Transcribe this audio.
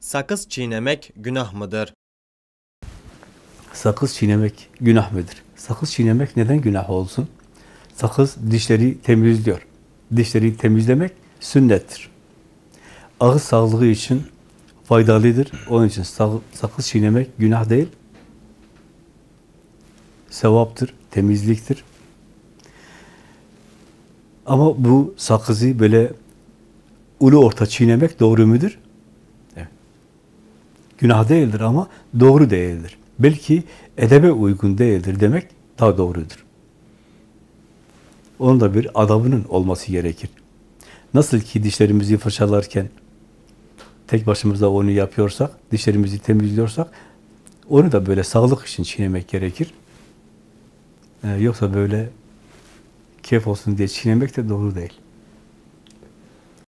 Sakız çiğnemek günah mıdır? Sakız çiğnemek günah mıdır? Sakız çiğnemek neden günah olsun? Sakız dişleri temizliyor. Dişleri temizlemek sünnettir. Ağız sağlığı için faydalıdır. Onun için sakız çiğnemek günah değil, sevaptır, temizliktir. Ama bu sakızı böyle ulu orta çiğnemek doğru mudur? Evet. Günah değildir ama doğru değildir. Belki edebe uygun değildir demek daha doğrudur. Onun da bir adabının olması gerekir. Nasıl ki dişlerimizi fırçalarken tek başımıza onu yapıyorsak, dişlerimizi temizliyorsak, onu da böyle sağlık için çiğnemek gerekir. Yoksa böyle keyif olsun diye çiğnemek de doğru değil.